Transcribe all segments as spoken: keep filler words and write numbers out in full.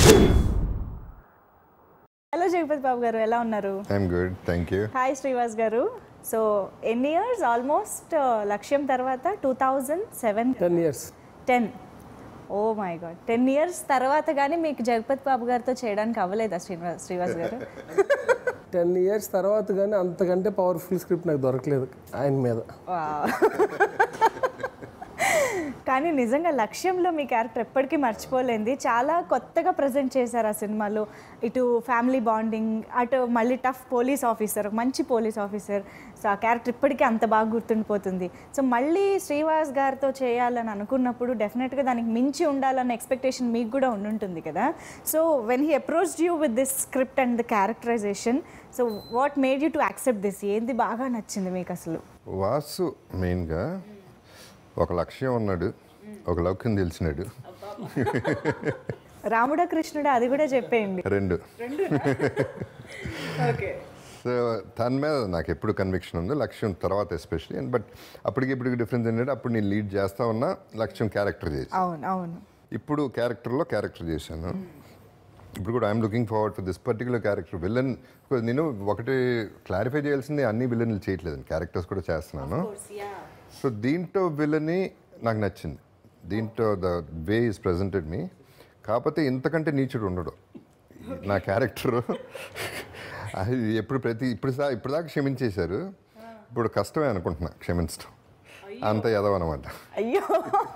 Hello Jagapathi Babu garu, ఎలా ఉన్నారు? I'm good, thank you. Hi Srivas garu. So ఎన్ని ఇయర్స్ ఆల్మోస్ట్ లక్ష్యం తర్వాత? Two thousand seven ten years ten oh my god, ten years తర్వాత కానీ మీకు జగపతి బాబు గారితో చేయడానికి అవ్వలేదా శ్రీనివాస్ శ్రీవాస్ గారు? టెన్ ఇయర్స్ తర్వాత కానీ అంతకంటే పవర్ఫుల్ స్క్రిప్ట్ నాకు దొరకలేదు ఆయన మీద. కానీ నిజంగా లక్ష్యంలో మీ క్యారెక్టర్ ఎప్పటికీ మర్చిపోలేంది. చాలా కొత్తగా ప్రజెంట్ చేశారు ఆ సినిమాలో. ఇటు ఫ్యామిలీ బాండింగ్, అటు మళ్ళీ టఫ్ పోలీస్ ఆఫీసర్, మంచి పోలీస్ ఆఫీసర్. సో ఆ క్యారెక్టర్ ఇప్పటికీ అంత బాగా గుర్తుండిపోతుంది. సో మళ్ళీ శ్రీవాస్ గారితో చేయాలని అనుకున్నప్పుడు డెఫినెట్గా దానికి మించి ఉండాలన్న ఎక్స్పెక్టేషన్ మీకు కూడా ఉండుంటుంది కదా. So when he approached you with this script and the characterization, so what made you to accept this? ఏంది బాగా నచ్చింది మీకు అసలు? వాసు మెయిన్గా ఒక లక్ష్యం ఉన్నాడు, ఒక లౌక్యం తెలిసినాడు. రాముడా కృష్ణుడా అది కూడా చెప్పేయండి. రెండు. సో తన మీద నాకు ఎప్పుడు కన్విక్షన్ ఉంది, లక్ష్యం తర్వాత ఎస్పెషలీ. అండ్ బట్ అప్పటికి ఇప్పటికి డిఫరెన్స్ ఏంటంటే అప్పుడు నేను లీడ్ చేస్తా ఉన్నా, లక్ష్యం క్యారెక్టర్ చేసి. అవును అవును. ఇప్పుడు క్యారెక్టర్లో క్యారెక్టర్ చేశాను. ఇప్పుడు కూడా I'm looking forward for this particular character. Villain నేను ఒకటి క్లారిఫై చేయాల్సింది, అన్ని విలన్లు చేయట్లేదు, క్యారెక్టర్స్ కూడా చేస్తున్నాను. సో దీంట్లో విలని నాకు నచ్చింది, దీంట్లో the way is presented me. కాకపోతే ఇంతకంటే నీచుడు ఉండడు నా క్యారెక్టరు. అది ఎప్పుడు ప్రతి ఇప్పుడు ఇప్పుడు దాకా క్షమించేశారు, ఇప్పుడు కష్టమే అనుకుంటున్నా క్షమించడం, అంత ఎదవనమాట. అయ్యో,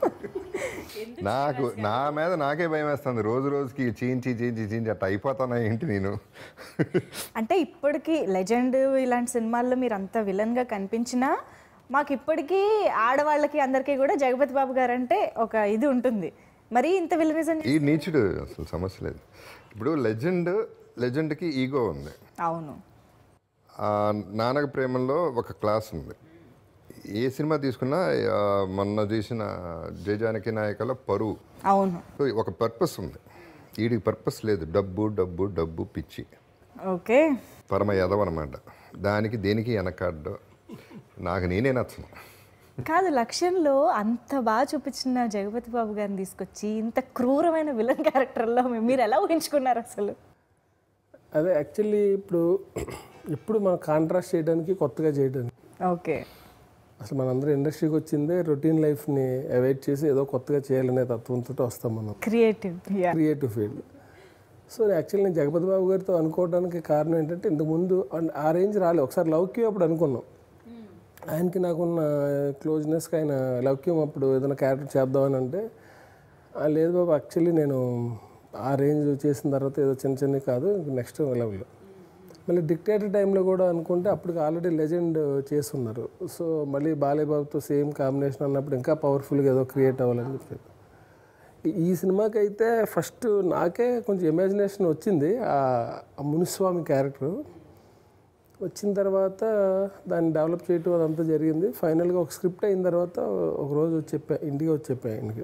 నాకు నా మీద నాకే భయం వేస్తుంది, రోజు రోజుకి చీంచి చీంచి చీంచి అట్లా అయిపోతానా ఏంటి నేను. అంటే ఇప్పటికీ లెజెండ్ ఇలాంటి సినిమాల్లో మీరు అంత విలన్గా కనిపించినా మాకు ఇప్పటికీ ఆడవాళ్ళకి అందరికీ కూడా జగపతి బాబు గారు అంటే ఒక ఇది ఉంటుంది. మరి ఇంత విలనిజం ఈ నీచుడు అసలు సమస్య లేదు. ఇప్పుడు లెజెండ్ లెజెండ్కి ఈగో ఉంది. అవును. నానక ప్రేమలో ఒక క్లాస్ ఉంది. ఏ సినిమా తీసుకున్నా మొన్న చేసిన జయ జానకి నాయకలో పరువు. అవును. ఒక పర్పస్ ఉంది, వీడికి పర్పస్ లేదు, డబ్బు డబ్బు డబ్బు పిచ్చి. ఓకే. పరమ యదవ అనమాట. దానికి దేనికి వెనకాడ్డు నాకు నేనే నచ్చను. కాదు, లక్ష్యంలో అంత బాగా చూపించిన జగపతి బాబు గారిని తీసుకొచ్చి ఇంత క్రూరమైన విలన్ క్యారెక్టర్లో మీరు ఎలా ఊహించుకున్నారు అసలు? అదే యాక్చువల్లీ ఇప్పుడు ఇప్పుడు మనం కాంట్రాస్ట్ చేయడానికి, కొత్తగా చేయడానికి. ఓకే. అసలు మనందరూ ఇండస్ట్రీకి వచ్చిందే రొటీన్ లైఫ్ని అవాయిడ్ చేసి ఏదో కొత్తగా చేయాలనే తత్వంతో వస్తాం మనం, creative creative field. So actually నేను జగపతి బాబు గారితో అనుకోవడానికి కారణం ఏంటంటే ఇంతకుముందు ఆ రేంజ్ రాలే. ఒకసారి లౌక్యం అప్పుడు అనుకున్నాం, ఆయనకి నాకున్న క్లోజ్నెస్కి ఆయన లౌక్యం అప్పుడు ఏదైనా క్యారెక్టర్ చేద్దామని అంటే, లేదు బాబు యాక్చువల్లీ నేను ఆ రేంజ్ చేసిన తర్వాత ఏదో చిన్న చిన్నవి కాదు, నెక్స్ట్ లెవెల్. మళ్ళీ డిక్టేటర్ టైంలో కూడా అనుకుంటే అప్పటికి ఆల్రెడీ లెజెండ్ చేస్తున్నారు. సో మళ్ళీ బాలేబాబుతో సేమ్ కాంబినేషన్ అన్నప్పుడు ఇంకా పవర్ఫుల్గా ఏదో క్రియేట్ అవ్వాలని చెప్పి ఈ సినిమాకి అయితే ఫస్ట్ నాకే కొంచెం ఇమాజినేషన్ వచ్చింది. ఆ మునిస్వామి క్యారెక్టర్ వచ్చిన తర్వాత దాన్ని డెవలప్ చేయటం అదంతా జరిగింది. ఫైనల్గా ఒక స్క్రిప్ట్ అయిన తర్వాత ఒకరోజు వచ్చి చెప్పా, ఇంటికి వచ్చి చెప్పా ఆయనకి.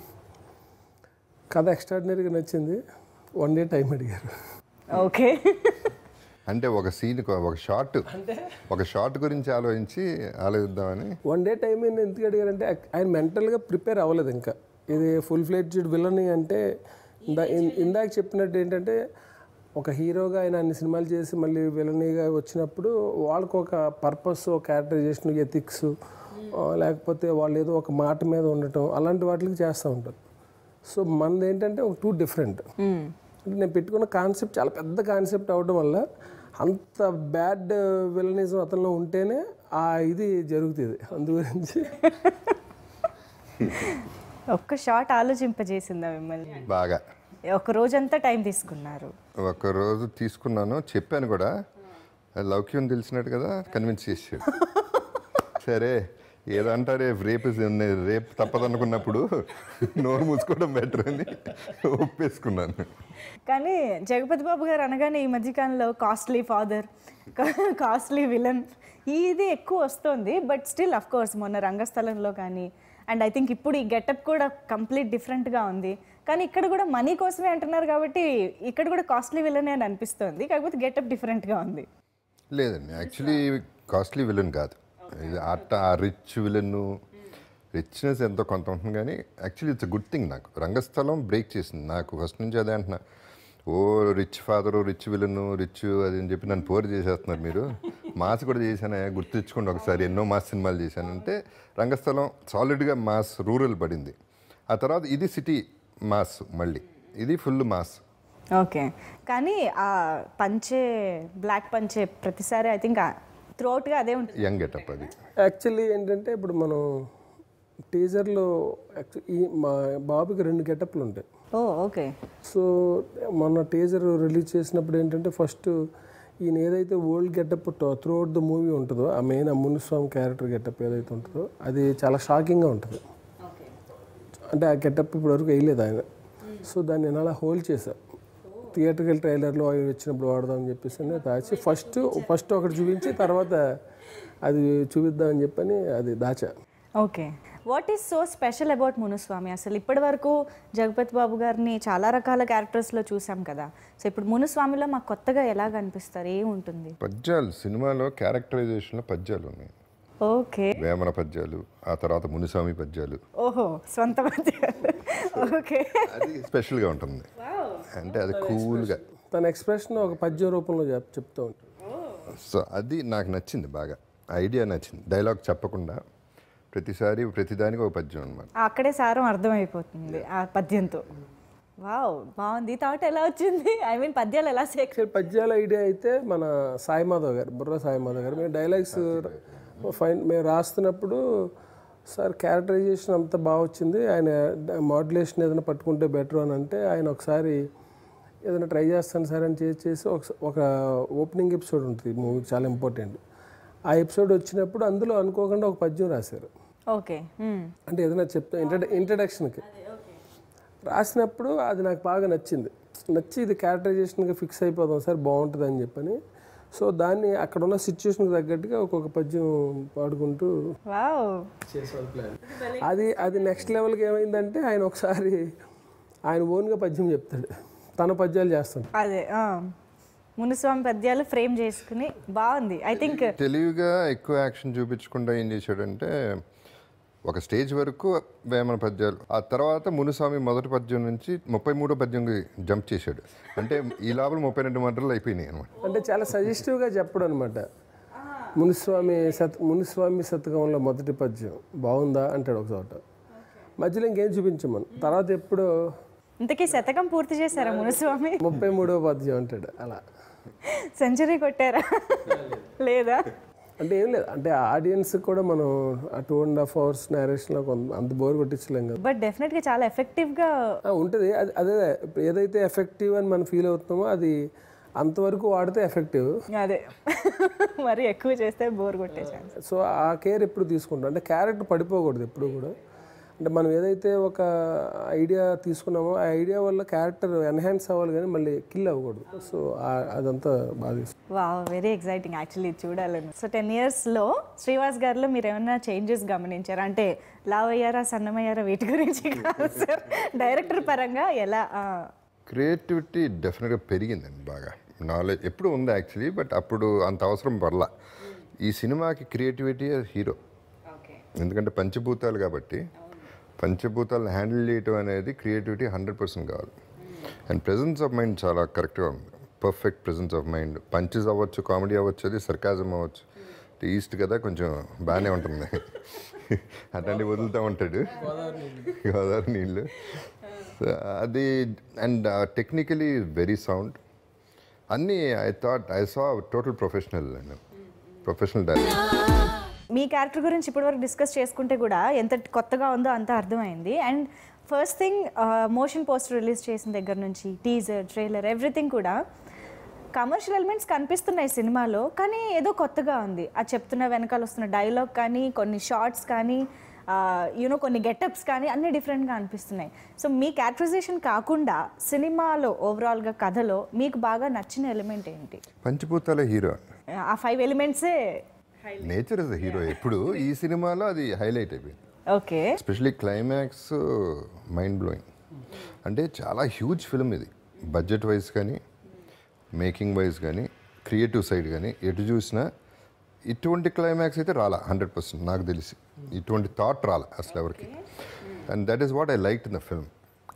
కథ ఎక్స్ట్రాడినరీగా నచ్చింది. వన్ డే టైం అడిగారు. ఓకే. అంటే ఒక సీన్, ఒక షార్ట్ ఒక షార్ట్ గురించి ఆలోచించి ఆలోచిద్దామని వన్ డే టైం అయినా ఎందుకు అడిగారంటే ఆయన మెంటల్గా ప్రిపేర్ అవ్వలేదు ఇంకా. ఇది ఫుల్ ఫ్లెడ్జ్డ్ విలన్ అంటే ఇందా ఇందాక చెప్పినట్టు ఏంటంటే ఒక హీరోగా ఆయన అన్ని సినిమాలు చేసి మళ్ళీ విలనీగా వచ్చినప్పుడు వాళ్ళకు ఒక పర్పస్, ఒక క్యారెక్టరైజేషన్, ఎథిక్స్, లేకపోతే వాళ్ళు ఏదో ఒక మాట మీద ఉండటం, అలాంటి వాటికి చేస్తూ ఉంటారు. సో మనది ఏంటంటే ఒక టూ డిఫరెంట్. అంటే నేను పెట్టుకున్న కాన్సెప్ట్ చాలా పెద్ద కాన్సెప్ట్ అవడం వల్ల అంత బ్యాడ్ విలనిజం అతనిలో ఉంటేనే ఆ ఇది జరుగుతుంది. అందుగురించి ఒక్క షాట్ ఆలోచింపజేసిందా మిమ్మల్ని బాగా? ఒక రోజంతా టైం తీసుకున్నారు? ఒక రోజు తీసుకున్నాను, చెప్పాను కూడా, లౌక్యం తెలిసినట్టు కదా కన్విన్స్ చేసాడు. సరే ఏదంటా రేపు రేపు రేపు తప్పదనుకున్నప్పుడు నోరు మూసుకోవడం బెటర్ అని ఒప్పేసుకున్నాను. కానీ జగపతి బాబు గారు అనగానే ఈ మధ్యకాలంలో కాస్ట్లీ ఫాదర్, కాస్ట్లీ విలన్ ఇది ఎక్కువ వస్తుంది. బట్ స్టిల్ అఫ్ కోర్స్ మొన్న రంగస్థలంలో కానీ, అండ్ ఐ థింక్ ఇప్పుడు ఈ గెటప్ కూడా కంప్లీట్ డిఫరెంట్గా ఉంది. కానీ ఇక్కడ కూడా మనీ కోసమే అంటున్నారు కాబట్టి ఇక్కడ కూడా కాస్ట్లీ విలన్ అని అనిపిస్తుంది, కాకపోతే గెటప్ డిఫరెంట్గా ఉంది. లేదండి, యాక్చువల్లీ కాస్ట్లీ విలన్ కాదు ఇది. అట్ట ఆ రిచ్ విలన్, రిచ్నెస్ ఎంతో కొంత ఉంటుంది కానీ actually it's a good thing. నాకు రంగస్థలం బ్రేక్ చేసింది. నాకు ఫస్ట్ నుంచి అదే అంటున్నా, oh rich father rich villain rich అది అని చెప్పి నన్ను పోరు చేసేస్తున్నారు మీరు. మాస్ కూడా చేశాను, గుర్తించుకోండి ఒకసారి, ఎన్నో మాస్ సినిమాలు చేశానంటే రంగస్థలం సాలిడ్గా మాస్ రూరల్ పడింది. ఆ తర్వాత ఇది సిటీ మాస్, మళ్ళీ ఇది ఫుల్ మాస్. ఓకే, కానీ ఆ పంచే బ్లాక్ పంచే ప్రతిసారి ఐ థింక్ త్రూఅవుట్గా అదే ఉంటుంది. యంగ్ గెటప్ అది. యాక్చువల్లీ ఏంటంటే ఇప్పుడు మనం టీజర్లో ఈ మా బాబుకి రెండు గెటప్లు ఉంటాయి. Oh okay. సో మొన్న టీజర్ రిలీజ్ చేసినప్పుడు ఏంటంటే ఫస్ట్ ఈయన ఏదైతే old getup throughout the movie ఉంటుందో, ఆ మెయిన్ ఆ మునిస్వామి క్యారెక్టర్ గెటప్ ఏదైతే ఉంటుందో అది చాలా షాకింగ్గా ఉంటుంది. అంటే ఆ గెటప్ ఇప్పటివరకు వేయలేదు ఆయన. సో దాన్ని నేను అలా హోల్డ్ చేశాను. థియేటర్కల్ ట్రైలర్లో అవి వచ్చినప్పుడు వాడదామని చెప్పేసి దాచి ఫస్ట్ ఫస్ట్ ఒకటి చూపించి తర్వాత అది చూపిద్దామని చెప్పని అది దాచా. Okay, what is so special about Munuswamy? అసలు ఇప్పటి వరకు జగపతి బాబు గారిని చాలా రకాల క్యారెక్టర్స్లో చూసాం కదా, సో ఇప్పుడు మునుస్వామిలో మాకు కొత్తగా ఎలా కనిపిస్తారు, ఏముంటుంది? పద్యాలు సినిమాలో క్యారెక్టరైజేషన్లో పద్యాలు ఉన్నాయి. ఓకే, వేమన పద్యాలు, ఆ తర్వాత మునిస్వామి పద్యాలు. ఓహో, స్వంత పద్యాలు. ఓకే, అది స్పెషల్గా ఉంటుంది. అంటే అది కూల్గా తన ఎక్స్ప్రెషన్ ఒక పద్యం రూపంలో చెప్ చెప్తూ ఉంటాడు. సో అది నాకు నచ్చింది బాగా, ఐడియా నచ్చింది. డైలాగ్ చెప్పకుండా ప్రతిసారి ప్రతిదానికి ఒక పద్యం అనమాట. అక్కడే సారం అర్థమైపోతుంది ఆ పద్యంతో. వావ్, బాగుంది. థాట్ ఎలా వచ్చింది? ఐ మీన్ పద్యాలు ఎలా సేక్ యాక్చువల్ పద్యాల ఐడియా అయితే మన సాయి మాధవ్ గారు, బుర్ర సాయి మాధవ్ గారు, మేము డైలాగ్స్ ఫైన్ మేము రాస్తున్నప్పుడు సార్ క్యారెక్టరైజేషన్ అంతా బాగా వచ్చింది, ఆయన మాడ్యులేషన్ ఏదైనా పట్టుకుంటే బెటర్ అని అంటే ఆయన ఒకసారి ఏదైనా ట్రై చేస్తాను సార్ అని చేసి చేసి ఒక ఒక ఓపెనింగ్ ఎపిసోడ్ ఉంటుంది మూవీకి, చాలా ఇంపార్టెంట్. ఆ ఎపిసోడ్ వచ్చినప్పుడు అందులో అనుకోకుండా ఒక పద్యం రాశారు. ఓకే, అంటే ఏదైనా చెప్తా ఇంట్రడ ఇంట్రడక్షన్కి రాసినప్పుడు అది నాకు బాగా నచ్చింది. నచ్చి ఇది క్యారెక్టరైజేషన్గా ఫిక్స్ అయిపోదాం సార్ బాగుంటుంది అని చెప్పని. సో దాన్ని అక్కడ ఉన్న సిచ్యువేషన్కి తగ్గట్టుగా ఒక్కొక్క పద్యం పాడుకుంటూ చేసేవాళ్ళ ప్లాన్. అది అది నెక్స్ట్ లెవెల్కి ఏమైందంటే ఆయన ఒకసారి ఆయన ఓన్గా పద్యం చెప్తాడు, తన పద్యాలు చేస్తాడు. అదే మునుస్వామి పద్యాలు ఫ్రేమ్ చేసుకుని బాగుంది. ఐ థింక్ తెలివిగా ఎక్కువ యాక్షన్ చూపించకుండా ఏం చేశాడంటే ఒక స్టేజ్ వరకు వేమన పద్యాలు, ఆ తర్వాత మునుస్వామి మొదటి పద్యం నుంచి ముప్పై మూడో పద్యంకి జంప్ చేశాడు. అంటే ఈ లోపల ముప్పై రెండు మర్డర్లు అయిపోయినాయి అనమాట. అంటే చాలా సజెస్టివ్గా చెప్పడం అనమాట. మునుస్వామి శత మునుస్వామి శతకంలో మొదటి పద్యం బాగుందా అంటాడు ఒక చోట, మధ్యలో ఇంకేం చూపించమను. తర్వాత ఎప్పుడో ఇంతకీ శతకం పూర్తి చేశారా మునుస్వామి? ముప్పై మూడో పద్యం అంటాడు. అలా సెంచరీ కొట్టారా? లేదా అంటే ఏం లేదు, అంటే ఆడియన్స్ కూడా మనం ఆ టూ అండ్ హాఫ్ అవర్స్ నేరేషన్లో అంత బోర్ కొట్టించలేం కదా. బట్ డెఫినెట్గా చాలా ఎఫెక్టివ్గా ఉంటుంది. అది అదే ఏదైతే ఎఫెక్టివ్ అని మనం ఫీల్ అవుతున్నామో అది అంతవరకు వాడితే ఎఫెక్టివ్. అదే మరి ఎక్కువ చేస్తే బోర్ కొట్టే ఛాన్స్. సో ఆ కేర్ ఎప్పుడు తీసుకుంటాం అంటే క్యారెక్టర్ పడిపోకూడదు ఎప్పుడు కూడా. అంటే మనం ఏదైతే ఒక ఐడియా తీసుకున్నామో ఆ ఐడియా వల్ల క్యారెక్టర్ ఎన్హాన్స్ అవ్వాలి కానీ మళ్ళీ కిల్ అవ్వకూడదు. సో అదంతా బాగా. వావ్, వెరీ ఎక్సైటింగ్ యాక్చువల్లీ చూడాలని. సో టెన్ ఇయర్స్లో శ్రీవాస్ గారిలో మీరు ఏమైనా చేంజెస్ గమనించారా? అంటే లావ్ అయ్యారా, సన్నమయ్యారా, వీటి గురించి కాదు సార్, డైరెక్టర్ పరంగా ఎలా? క్రియేటివిటీ డెఫినెట్గా పెరిగిందండి బాగా. నాలెడ్జ్ ఎప్పుడు ఉంది యాక్చువల్లీ, బట్ అప్పుడు అంత అవసరం పడలా. ఈ సినిమాకి క్రియేటివిటీ హీరో, ఎందుకంటే పంచభూతాలు కాబట్టి పంచభూతాలను హ్యాండిల్ చేయటం అనేది క్రియేటివిటీ హండ్రెడ్ పర్సెంట్ కావాలి. అండ్ ప్రెజెన్స్ ఆఫ్ మైండ్ చాలా కరెక్ట్గా ఉంది, perfect presence of mind. Punches అవ్వచ్చు, కామెడీ అవ్వచ్చు, అది సర్కాజం అవ్వచ్చు. ఈస్ట్ కదా కొంచెం బాగానే ఉంటుంది, అట్లాంటివి వదులుతూ ఉంటాడు గోదావరి నీళ్ళు. అది అండ్ టెక్నికలీ వెరీ సౌండ్ అన్నీ. I thought I saw total professional and professional director. మీ క్యారెక్టర్ గురించి ఇప్పటివరకు డిస్కస్ చేసుకుంటే కూడా ఎంత కొత్తగా ఉందో అంత అర్థమైంది. And first thing, motion poster release చేసిన దగ్గర నుంచి టీజర్, ట్రైలర్, ఎవ్రీథింగ్ కూడా కమర్షియల్ ఎలిమెంట్స్ కనిపిస్తున్నాయి సినిమాలో, కానీ ఏదో కొత్తగా ఉంది. ఆ చెప్తున్న వెనకాల వస్తున్న డైలాగ్ కానీ, కొన్ని షార్ట్స్ కానీ, యూనో కొన్ని గెటప్స్ కానీ అన్నీ డిఫరెంట్గా అనిపిస్తున్నాయి. సో మీ క్యారెక్టరైజేషన్ కాకుండా సినిమాలో ఓవరాల్గా కథలో మీకు బాగా నచ్చిన ఎలిమెంట్ ఏంటి? పంచభూతాల హీరో, ఆ ఫైవ్ ఎలిమెంట్సే. నేచర్ ఇస్ ద హీరో ఎప్పుడు. ఈ సినిమాలో అది హైలైట్ అయిపోయింది. Okay, especially climax mind blowing. అంటే చాలా హ్యూజ్ ఫిల్మ్ ఇది, బడ్జెట్ వైజ్ కానీ, మేకింగ్ వైజ్ కానీ, క్రియేటివ్ సైడ్ కానీ ఎటు చూసినా ఇటువంటి క్లైమాక్స్ అయితే రాలా హండ్రెడ్ పర్సెంట్ నాకు తెలిసి. ఇటువంటి థాట్ రాలా అసలు ఎవరికి. And that is what I like in the film.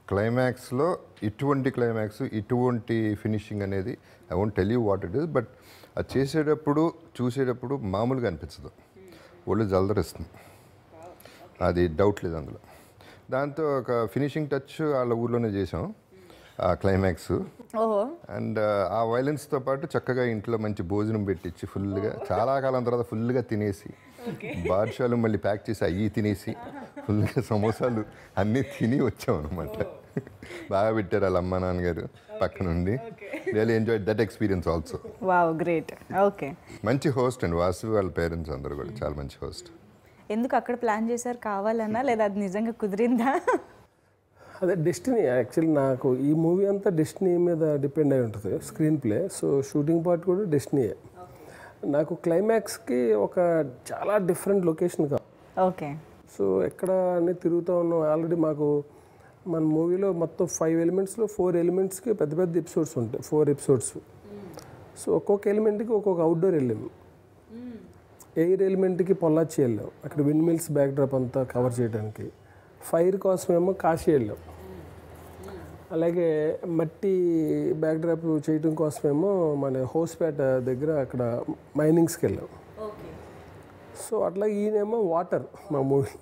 క్లైమాక్స్లో ఇటువంటి క్లైమాక్స్ ఇటువంటి ఫినిషింగ్ అనేది I won't tell you what it is, but అది చేసేటప్పుడు చూసేటప్పుడు మామూలుగా అనిపించదు, ఒళ్ళు జలదరిస్తుంది, అది డౌట్ లేదు అందులో. దాంతో ఒక ఫినిషింగ్ టచ్ వాళ్ళ ఊర్లోనే చేసాం ఆ క్లైమాక్స్. ఓహో. అండ్ ఆ వైలెన్స్తో పాటు చక్కగా ఇంట్లో మంచి భోజనం పెట్టించి ఫుల్గా చాలా కాలం తర్వాత ఫుల్గా తినేసి బాదుషాలు మళ్ళీ ప్యాక్ చేసి అవి తినేసి ఫుల్గా సమోసాలు అన్నీ తిని వచ్చాం అనమాట. బాగా పెట్టారు వాళ్ళ అమ్మ నాన్నగారు పక్క నుండి. Really enjoy that experience also. Wow, great. Okay. మంచి హోస్ట్ అండి వాసు వాళ్ళ పేరెంట్స్ అందరూ కూడా చాలా మంచి హోస్ట్. ఎందుకు అక్కడ ప్లాన్ చేశారు, కావాలన్నా లేదా అది నిజంగా కుదిరిందా? అదే డెస్టినీ. యాక్చువల్లీ నాకు ఈ మూవీ అంతా డెస్టినీ మీద డిపెండ్ అయి ఉంటుంది, screenplay. So shooting part కూడా డెస్టినీయే. నాకు క్లైమాక్స్కి ఒక చాలా డిఫరెంట్ లొకేషన్ కావాలి. ఓకే. సో ఎక్కడ అన్నీ తిరుగుతూ ఉన్నాం. ఆల్రెడీ మాకు మన మూవీలో మొత్తం ఫైవ్ ఎలిమెంట్స్లో ఫోర్ ఎలిమెంట్స్కి పెద్ద పెద్ద ఎపిసోడ్స్ ఉంటాయి, ఫోర్ ఎపిసోడ్స్. సో ఒక్కొక్క ఎలిమెంట్కి ఒక్కొక్క అవుట్డోర్ వెళ్ళాము. ఎయిర్ ఎలిమెంట్కి పొల్లాచి వెళ్ళాం, అక్కడ విండ్ మిల్స్ బ్యాక్డ్రాప్ అంతా కవర్ చేయడానికి. ఫైర్ కోసమేమో కాశీ వెళ్ళాం. అలాగే మట్టి బ్యాక్డ్రాప్ చేయడం కోసమేమో మన హౌస్పేట దగ్గర అక్కడ మైనింగ్స్కి వెళ్ళాం. సో అట్లా ఈయనేమో వాటర్ మా మూవీ.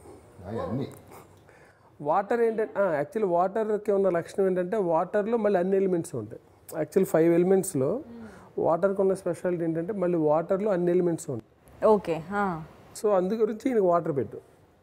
వాటర్ ఏంటంటే యాక్చువల్లీ వాటర్కి ఉన్న లక్షణం ఏంటంటే వాటర్లో మళ్ళీ అన్ని ఎలిమెంట్స్ ఉంటాయి. యాక్చువల్లీ ఫైవ్ ఎలిమెంట్స్లో వాటర్కి ఉన్న స్పెషాలిటీ ఏంటంటే మళ్ళీ వాటర్లో అన్ని ఎలిమెంట్స్ ఉంటాయి. ఓకే. సో అందు గురించి ఈయనకి వాటర్ పెట్టు.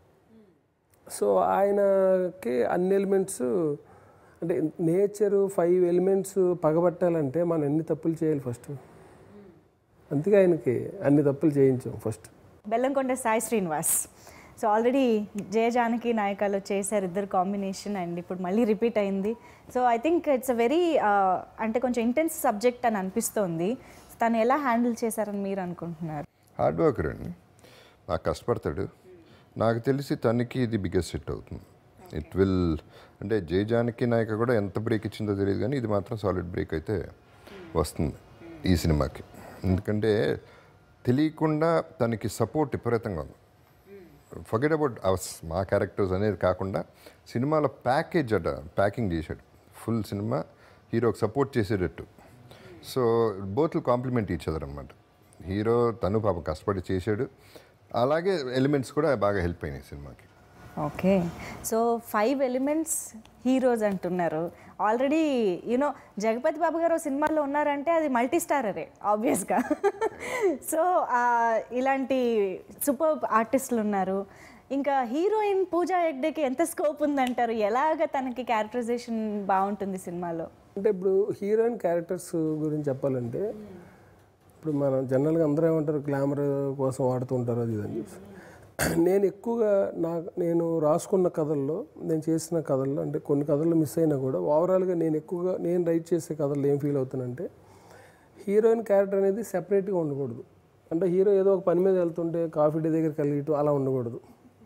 సో ఆయనకి అన్ని ఎలిమెంట్స్ అంటే నేచరు ఫైవ్ ఎలిమెంట్స్ పగబట్టాలంటే మనం ఎన్ని తప్పులు చేయాలి ఫస్ట్. అందుకే ఆయనకి అన్ని తప్పులు చేయించాం first. Bellamkonda Sai Srinivas. So already Jaya Janaki నాయకాలో చేశారు ఇద్దరు కాంబినేషన్, అండ్ ఇప్పుడు మళ్ళీ రిపీట్ అయింది. So I think it's a very అంటే కొంచెం ఇంటెన్స్ సబ్జెక్ట్ అని అనిపిస్తోంది. తను ఎలా హ్యాండిల్ చేశారని మీరు అనుకుంటున్నారు? హార్డ్ వర్కర్ అండి, నాకు కష్టపడతాడు. నాకు తెలిసి తనకి ఇది బిగ్గెస్ట్ హిట్ అవుతుంది. ఇట్ విల్ అంటే జయ జానకి నాయక కూడా ఎంత బ్రేక్ ఇచ్చిందో తెలియదు, కానీ ఇది మాత్రం సాలిడ్ బ్రేక్ అయితే వస్తుంది ఈ సినిమాకి. ఎందుకంటే తెలియకుండా తనకి సపోర్ట్ విపరీతంగా ఉంది. ఫర్గెట్ అబౌట్ అవర్స్ మా క్యారెక్టర్స్ అనేది కాకుండా సినిమాలో ప్యాకేజ్ అట ప్యాకింగ్ చేశాడు. ఫుల్ సినిమా హీరోకి సపోర్ట్ చేసేటట్టు. So both compliment each other అనమాట. హీరో తను పాపం కష్టపడి చేశాడు, అలాగే ఎలిమెంట్స్ కూడా బాగా హెల్ప్ అయినాయి సినిమాకి. Okay. So five elements heroes అంటున్నారు. ఆల్రెడీ యూనో జగపతి బాబు గారు సినిమాలో ఉన్నారంటే అది మల్టీ స్టారరే ఆబ్వియస్గా. సో ఇలాంటి సూపర్ ఆర్టిస్టులు ఉన్నారు. ఇంకా హీరోయిన్ పూజా హెగ్డేకి ఎంత స్కోప్ ఉందంటారు? ఎలాగ తనకి క్యారెక్టరైజేషన్ బాగుంటుంది సినిమాలో? అంటే ఇప్పుడు హీరోయిన్ క్యారెక్టర్స్ గురించి చెప్పాలంటే ఇప్పుడు మనం జనరల్గా అందరూ ఏమంటారు గ్లామర్ కోసం వాడుతూ ఉంటారు అది ఇదని చెప్పి. నేను ఎక్కువగా నాకు నేను రాసుకున్న కథల్లో నేను చేసిన కథల్లో అంటే కొన్ని కథల్లో మిస్ అయినా కూడా ఓవరాల్గా నేను ఎక్కువగా నేను రైట్ చేసే కథల్లో ఏం ఫీల్ అవుతానంటే హీరోయిన్ క్యారెక్టర్ అనేది సెపరేట్గా ఉండకూడదు. అంటే హీరో ఏదో ఒక పని మీద వెళ్తుంటే కాఫీ డే దగ్గర కలిగిటు అలా ఉండకూడదు.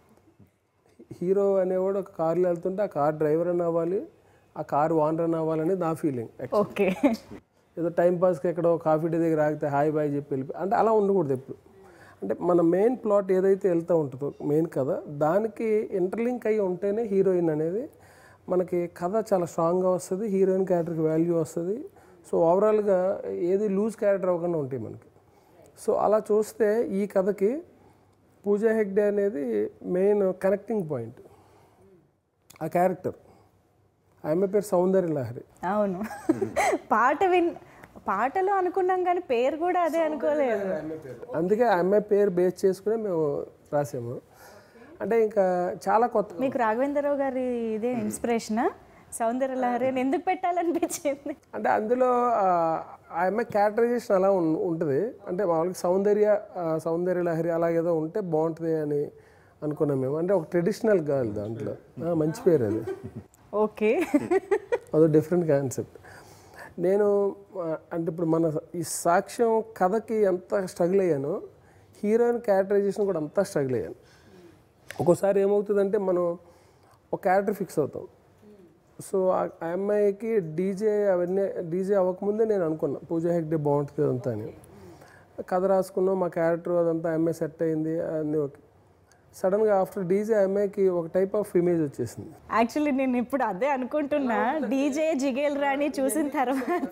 హీరో అనేవాడు ఒక కార్లో వెళ్తుంటే ఆ కార్ డ్రైవర్ అని అవ్వాలి, ఆ కార్ ఓనర్ అని అవ్వాలనేది నా ఫీలింగ్. ఓకే. ఏదో టైంపాస్కి ఎక్కడో కాఫీ డే దగ్గర ఆగితే హాయ్ బాయ్ చెప్పి వెళ్ళిపోయి అంటే అలా ఉండకూడదు ఎప్పుడు. అంటే మన మెయిన్ ప్లాట్ ఏదైతే వెళ్తూ ఉంటుందో మెయిన్ కథ దానికి ఇంటర్లింక్ అయ్యి ఉంటేనే హీరోయిన్ అనేది మనకి కథ చాలా స్ట్రాంగ్గా వస్తుంది, హీరోయిన్ క్యారెక్టర్కి వాల్యూ వస్తుంది. సో ఓవరాల్గా ఏది లూజ్ క్యారెక్టర్ అవ్వకుండా ఉంటాయి మనకి. సో అలా చూస్తే ఈ కథకి పూజా హెగ్డే అనేది మెయిన్ కనెక్టింగ్ పాయింట్. ఆ క్యారెక్టర్ ఆమె పేరు సౌందర్య లహరి. అవును, పాట విన్ పాటలు అనుకున్నాం కానీ పేరు కూడా అదే అనుకోలేదు. అందుకే ఆ అమ్మాయి పేరు బేస్ చేసుకుని మేము రాసాము. అంటే ఇంకా చాలా కొత్త. మీకు రాఘవేంద్రరావు గారి ఇదే ఇన్స్పిరేషనా సౌందర్య లహరి అని ఎందుకు పెట్టాలనిపించింది? అంటే అందులో ఆ అమ్మాయి క్యారెక్టరైజేషన్ అలా ఉంటుంది. అంటే వాళ్ళకి సౌందర్య సౌందర్య లహరి అలాగేదో ఉంటే బాగుంటుంది అని అనుకున్నాం మేము. అంటే ఒక ట్రెడిషనల్ గర్ల్ దాంట్లో మంచి పేరు అది. ఓకే, అదో డిఫరెంట్ కాన్సెప్ట్. నేను అంటే ఇప్పుడు మన ఈ సాక్ష్యం కథకి ఎంత స్ట్రగుల్ అయ్యానో హీరోయిన్ క్యారెక్టరైజేషన్ కూడా అంతా స్ట్రగుల్ అయ్యాను. ఒక్కోసారి ఏమవుతుందంటే మనం ఒక క్యారెక్టర్ ఫిక్స్ అవుతాం. సో ఆ అమ్మాయికి డీజే అవన్నీ డీజే అవ్వకముందే నేను అనుకున్నా పూజా హెగ్డే బాగుంటుంది అదంతా అని. కథ రాసుకున్నాం, మా క్యారెక్టర్ అదంతా అమ్మాయి సెట్ అయింది అన్నీ ఓకే. సడన్గా ఆఫ్టర్ డీజే ఆ అమ్మాయికి ఒక టైప్ ఆఫ్ ఇమేజ్ వచ్చేసింది. యాక్చువల్లీ నేను ఇప్పుడు అదే అనుకుంటున్నా, డీజే జిగేల్ రాణి చూసిన తర్వాత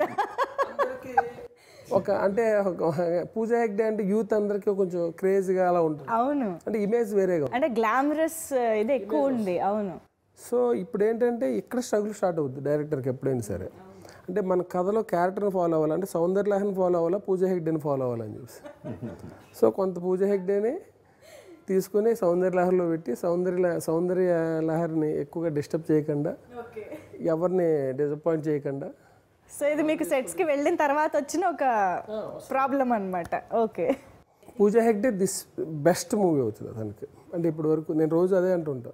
ఒక అంటే పూజా హెగ్డే అంటే యూత్ అందరికి కొంచెం క్రేజీగా అలా ఉంటుంది. అవును, అంటే ఇమేజ్ వేరేగా అంటే గ్లామరస్ ఇది ఎక్కువ ఉంది. అవును. సో ఇప్పుడు ఏంటంటే ఇక్కడ స్ట్రగుల్ స్టార్ట్ అవుతుంది డైరెక్టర్కి ఎప్పుడైనా సరే. అంటే మన కథలో క్యారెక్టర్ని ఫాలో అవ్వాలి, అంటే సౌందర్యలహరిని ఫాలో అవ్వాలా, పూజా హెగ్డేని ఫాలో అవ్వాలని చెప్పి. సో కొంత పూజా హెగ్డేని తీసుకుని సౌందర్యలహరిలో పెట్టి సౌందర్య సౌందర్య లహరిని ఎక్కువగా డిస్టర్బ్ చేయకుండా, ఎవరిని డిసప్పాయింట్ చేయకుండా. సో ఇది మీకు సెట్స్కి వెళ్ళిన తర్వాత వచ్చిన ఒక ప్రాబ్లం అనమాట. Okay. Pooja Hegde this best movie అవుతుంది అతనికి. అంటే ఇప్పటి వరకు నేను రోజు అదే అంటుంటా,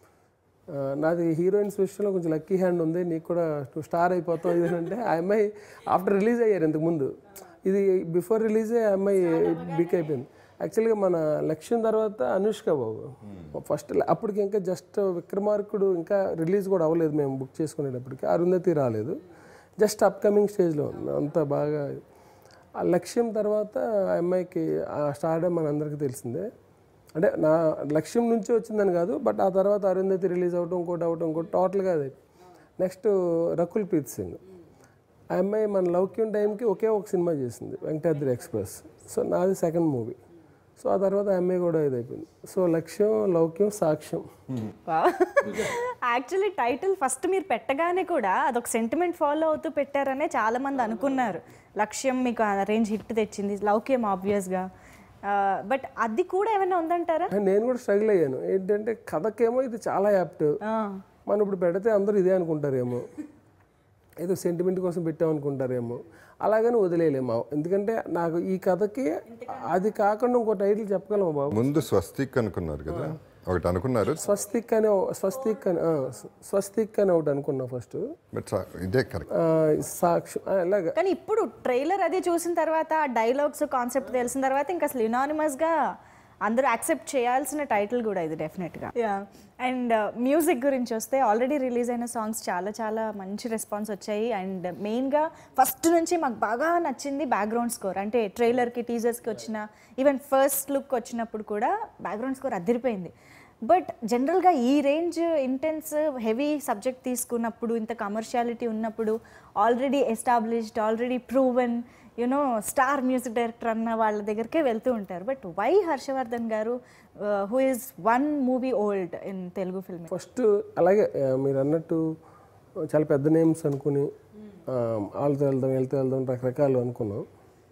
నాది హీరోయిన్స్ విషయంలో కొంచెం లక్కీ హ్యాండ్ ఉంది, నీకు కూడా నువ్వు స్టార్ అయిపోతావు ఇది అంటే. ఆ అమ్మాయి ఆఫ్టర్ రిలీజ్ అయ్యారు ఇంతకుముందు, ఇది బిఫోర్ రిలీజే ఆ అమ్మాయి బిక్ అయిపోయింది. యాక్చువల్గా మన లక్ష్యం తర్వాత అనుష్క బాబు ఫస్ట్, అప్పటికి ఇంకా జస్ట్ విక్రమార్కుడు ఇంకా రిలీజ్ కూడా అవ్వలేదు మేము బుక్ చేసుకునేటప్పటికి, అరుంధతి రాలేదు, జస్ట్ అప్కమింగ్ స్టేజ్లో ఉంది. అంత బాగా ఆ లక్ష్యం తర్వాత ఆ అమ్మాయికి ఆ స్టార్డమ్ మన అందరికీ తెలిసిందే. అంటే నా లక్ష్యం నుంచి వచ్చిందని కాదు, బట్ ఆ తర్వాత అరుంధతి రిలీజ్ అవ్వటం, ఇంకోటి అవ్వటం, ఇంకోటి టోటల్గా అది. నెక్స్ట్ రకుల్ ప్రీత్ సింగ్, ఆ అమ్మాయి మన లౌక్యం టైంకి ఒకే ఒక సినిమా చేసింది, వెంకటాద్రి ఎక్స్ప్రెస్. సో నాది సెకండ్ మూవీ. సో ఆ తర్వాత ఆ అమ్మాయి కూడా ఇది అయిపోయింది. సో లక్ష్యం, లౌక్యం, సాక్ష్యం. యాక్చువల్లీ టైటిల్ ఫస్ట్ మీరు పెట్టగానే కూడా అదొక సెంటిమెంట్ ఫాలో అవుతూ పెట్టారనే చాలా మంది అనుకున్నారు. లక్ష్యం మీకు రేంజ్ హిట్ తెచ్చింది, లౌక్యం ఆబ్వియస్గా, బట్ అది కూడా ఏమైనా ఉందంటారా? నేను కూడా స్ట్రగుల్ అయ్యాను. ఏంటంటే కథకేమో ఇది చాలా యాప్ట్, మనం ఇప్పుడు పెడితే అందరూ ఇదే అనుకుంటారేమో, ఏదో సెంటిమెంట్ కోసం పెట్టామనుకుంటారేమో, అలాగని వదిలేయలేమా. ఎందుకంటే నాకు ఈ కథకి అది కాకుండా ఇంకో టైటిల్ చెప్పగలమా బాబు? ముందు స్వస్తిక్ అనుకున్నారు కదా, ఒకటి అనుకున్నారు. స్వస్తిక్ అని స్వస్తిక్ అని స్వస్తిక్ అని ఒకటి అనుకున్నా ఫస్ట్, బట్ ఇదే కరెక్ట్. సాక్ష్యం అలాగా. కానీ ఇప్పుడు ట్రైలర్ అది చూసిన తర్వాత, డైలాగ్స్ కాన్సెప్ట్ తెలిసిన తర్వాత ఇంకా అసలు యునానిమస్గా అందరూ యాక్సెప్ట్ చేయాల్సిన టైటిల్ కూడా ఇది డెఫినెట్గా. యా. అండ్ మ్యూజిక్ గురించి వస్తే ఆల్రెడీ రిలీజ్ అయిన సాంగ్స్ చాలా చాలా మంచి రెస్పాన్స్ వచ్చాయి. అండ్ మెయిన్గా ఫస్ట్ నుంచి మాకు బాగా నచ్చింది బ్యాక్గ్రౌండ్ స్కోర్. అంటే ట్రైలర్కి, టీజర్స్కి వచ్చిన, ఈవెన్ ఫస్ట్ లుక్ వచ్చినప్పుడు కూడా బ్యాక్గ్రౌండ్ స్కోర్ అదిరిపోయింది. బట్ జనరల్గా ఈ రేంజ్ ఇంటెన్స్ హెవీ సబ్జెక్ట్ తీసుకున్నప్పుడు, ఇంత కమర్షియాలిటీ ఉన్నప్పుడు, already established, already proven you know star music director అన్న వాళ్ళ దగ్గరికే వెళ్తూ ఉంటారు. But why Harshavardhan garu, who is one movie old in Telugu film? First అలాగే మీరు అన్నట్టు చాలా పెద్ద నేమ్స్ అనుకుని వాళ్ళతో వెళ్దాం, వెళ్తూ వెళ్దాం రకరకాలు అనుకున్నాం.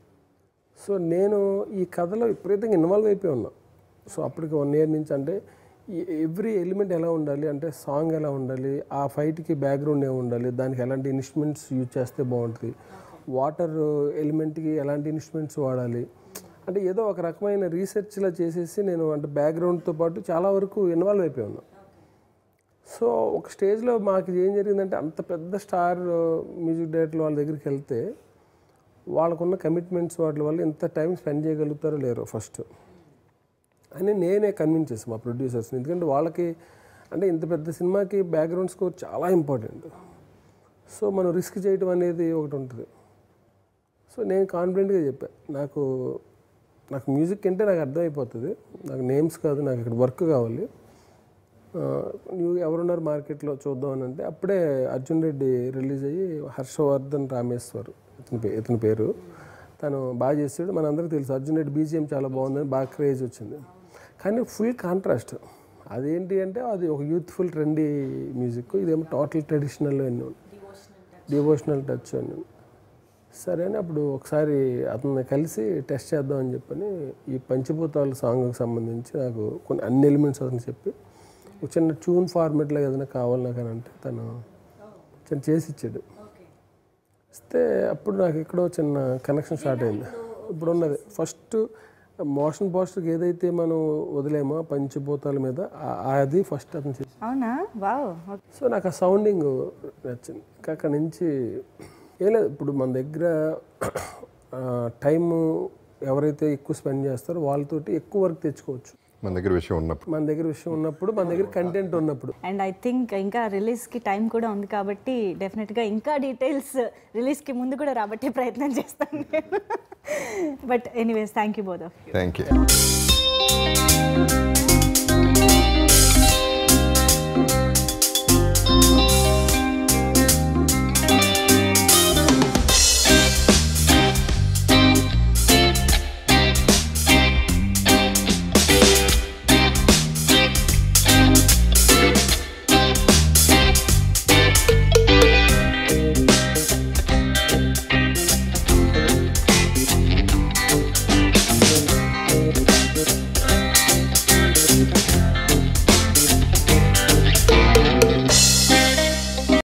సో నేను ఈ కథలో విపరీతంగా ఇన్వాల్వ్ అయిపోయి ఉన్నా. సో అప్పటికి వన్ ఇయర్ నుంచి, అంటే ఎవ్రీ ఎలిమెంట్ ఎలా ఉండాలి, అంటే సాంగ్ ఎలా ఉండాలి, ఆ ఫైట్కి బ్యాక్గ్రౌండ్ ఏమి ఉండాలి, దానికి ఎలాంటి ఇన్స్ట్రుమెంట్స్ యూజ్ చేస్తే బాగుంటుంది, వాటర్ ఎలిమెంట్కి ఎలాంటి ఇన్స్ట్రుమెంట్స్ వాడాలి, అంటే ఏదో ఒక రకమైన రీసెర్చ్లా చేసేసి నేను అంటే బ్యాక్గ్రౌండ్తో పాటు చాలా వరకు ఇన్వాల్వ్ అయిపోయి ఉన్నా. సో ఒక స్టేజ్లో మాకు ఏం జరిగిందంటే, అంత పెద్ద స్టార్ మ్యూజిక్ డైరెక్టర్ వాళ్ళ దగ్గరికి వెళ్తే వాళ్ళకున్న కమిట్మెంట్స్ వాటి వల్ల ఎంత టైం స్పెండ్ చేయగలుగుతారో లేరో ఫస్ట్ అని నేనే కన్విన్స్ చేస్తాను మా ప్రొడ్యూసర్స్ని. ఎందుకంటే వాళ్ళకి అంటే ఇంత పెద్ద సినిమాకి బ్యాక్గ్రౌండ్ స్కోర్ చాలా ఇంపార్టెంట్. సో మనం రిస్క్ చేయడం అనేది ఒకటి ఉంటుంది. సో నేను కాన్ఫిడెంట్గా చెప్పాను, నాకు నాకు మ్యూజిక్ అంటే నాకు అర్థమైపోతుంది, నాకు నేమ్స్ కాదు, నాకు ఇక్కడ వర్క్ కావాలి, నువ్వు ఎవరున్నారు మార్కెట్లో చూద్దాం అని అంటే అప్పుడే అర్జున్ రెడ్డి రిలీజ్ అయ్యి హర్షవర్ధన్ రామేశ్వర్ ఇతని పే ఇతని పేరు తను బాగా చేసాడు. మనందరికీ తెలుసు అర్జున్ రెడ్డి బీజిఎం చాలా బాగుందని బాగా క్రేజ్ వచ్చింది. కానీ ఫుల్ కాంట్రాస్ట్ అదేంటి అంటే అది ఒక యూత్ఫుల్ ట్రెండీ మ్యూజిక్, ఇదేమో టోటల్ ట్రెడిషనల్ అన్నీ డివోషనల్ టచ్ అని. సరే అని అప్పుడు ఒకసారి అతన్ని కలిసి టెస్ట్ చేద్దామని చెప్పని ఈ పంచభూతాల సాంగ్కి సంబంధించి నాకు కొన్ని అన్ని ఎలిమెంట్స్ అతను చెప్పి ఒక చిన్న ట్యూన్ ఫార్మేట్లో ఏదైనా కావాలి నాకు అని అంటే తను చిన్న చేసి ఇచ్చాడు. ఇస్తే అప్పుడు నాకు ఎక్కడో చిన్న కనెక్షన్ స్టార్ట్ అయింది. ఇప్పుడు ఉన్నది ఫస్ట్ మోషన్ పోస్టర్కి ఏదైతే మనం వదిలేమో పంచభూతాల మీద అది ఫస్ట్ అతను చేసి. అవునా? వావ్. సో నాకు ఆ సౌండింగ్ నచ్చింది. అక్కడి నుంచి ఏం లేదు, ఇప్పుడు మన దగ్గర టైము ఎవరైతే ఎక్కువ స్పెండ్ చేస్తారో వాళ్ళతోటి ఎక్కువ వర్క్ తెచ్చుకోవచ్చు. మన దగ్గర విషయం ఉన్నప్పుడు మన దగ్గర విషయం ఉన్నప్పుడు మన దగ్గర కంటెంట్ ఉన్నప్పుడు. అండ్ ఐ థింక్ ఇంకా రిలీజ్కి టైం కూడా ఉంది కాబట్టి డెఫినెట్గా ఇంకా డీటెయిల్స్ రిలీజ్కి ముందు కూడా రాబట్టే ప్రయత్నం చేస్తాను నేను. But anyways thank you both of you. Thank you.